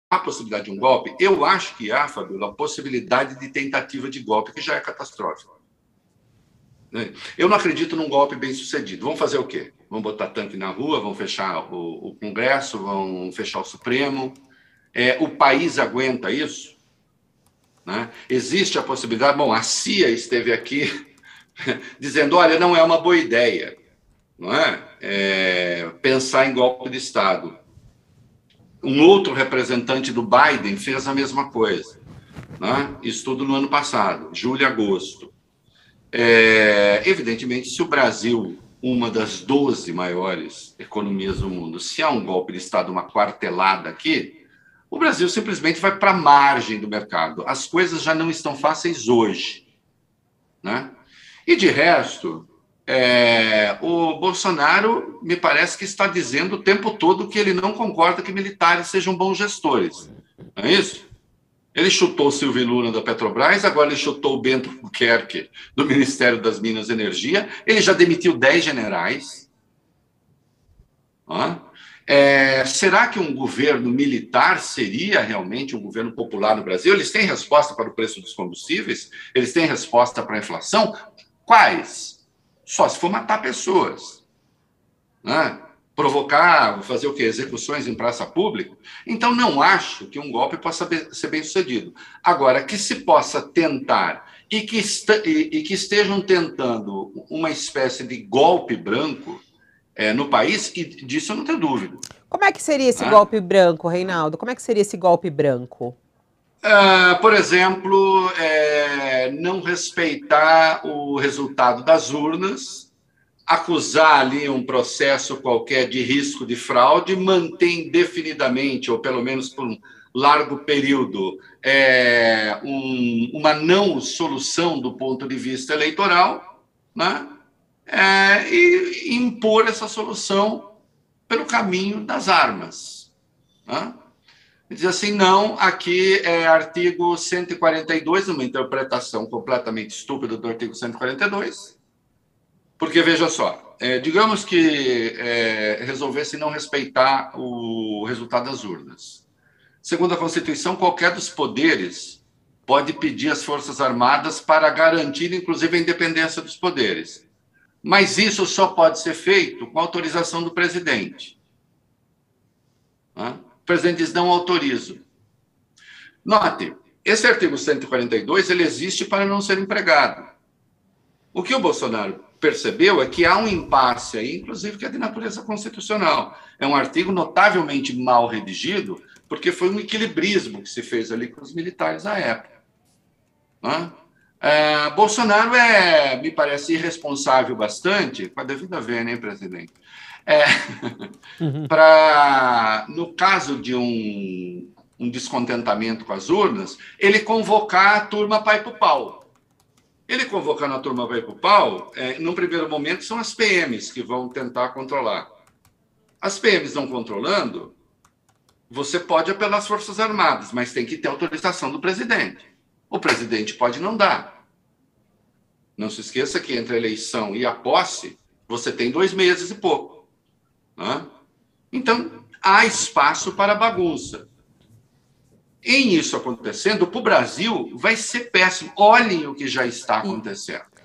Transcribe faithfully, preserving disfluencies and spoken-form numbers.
a possibilidade de um golpe? Eu acho que há, Fabíola, a possibilidade de tentativa de golpe, que já é catastrófico. Eu não acredito num golpe bem sucedido. Vamos fazer o quê? Vamos botar tanque na rua, vão fechar o, o Congresso, vão fechar o Supremo. É, o país aguenta isso? Né? Existe a possibilidade... Bom, a C I A esteve aqui dizendo, olha, não é uma boa ideia, não é? É, pensar em golpe de Estado. Um outro representante do Biden fez a mesma coisa. Né? Isso tudo no ano passado, julho e agosto. É, evidentemente, se o Brasil, uma das doze maiores economias do mundo, se há um golpe de Estado, uma quartelada aqui, o Brasil simplesmente vai para a margem do mercado. As coisas já não estão fáceis hoje. Né? E, de resto, é, o Bolsonaro me parece que está dizendo o tempo todo que ele não concorda que militares sejam bons gestores. Não é isso? Ele chutou o Silvio Luna da Petrobras, agora ele chutou o Bento Albuquerque do Ministério das Minas e Energia, ele já demitiu dez generais. É, será que um governo militar seria realmente um governo popular no Brasil? Eles têm resposta para o preço dos combustíveis? Eles têm resposta para a inflação? Quais? Só se for matar pessoas. Né? Provocar, fazer o quê? Execuções em praça pública. Então, não acho que um golpe possa ser bem sucedido. Agora, que se possa tentar e que, e, e que estejam tentando uma espécie de golpe branco é, no país, e disso eu não tenho dúvida. Como é que seria esse ah? golpe branco, Reinaldo? Como é que seria esse golpe branco? Uh, por exemplo, é, não respeitar o resultado das urnas, acusar ali um processo qualquer de risco de fraude, manter indefinidamente, ou pelo menos por um largo período, é, um, uma não solução do ponto de vista eleitoral, né? É, e impor essa solução pelo caminho das armas. Né? Diz assim, não, aqui é artigo cento e quarenta e dois, uma interpretação completamente estúpida do artigo cento e quarenta e dois, porque, veja só, é, digamos que é, resolvesse não respeitar o resultado das urnas. Segundo a Constituição, qualquer dos poderes pode pedir às Forças Armadas para garantir, inclusive, a independência dos poderes. Mas isso só pode ser feito com autorização do presidente. Né? O presidente diz, não autorizo. Note, esse artigo cento e quarenta e dois ele existe para não ser empregado. O que o Bolsonaro percebeu é que há um impasse aí, inclusive que é de natureza constitucional. É um artigo notavelmente mal redigido, porque foi um equilibrismo que se fez ali com os militares à época. Né? É, Bolsonaro é, me parece, irresponsável bastante, com a devida vênia, hein, presidente? É, uhum. Para, no caso de um, um descontentamento com as urnas, ele convocar a turma para ir para o pau. Ele convocando a turma para ir para o pau, é, num primeiro momento, são as P Ms que vão tentar controlar. As P Ms não controlando, você pode apelar às Forças Armadas, mas tem que ter autorização do presidente. O presidente pode não dar. Não se esqueça que entre a eleição e a posse, você tem dois meses e pouco. Né? Então, há espaço para bagunça. Em isso acontecendo, para o Brasil vai ser péssimo. Olhem o que já está acontecendo.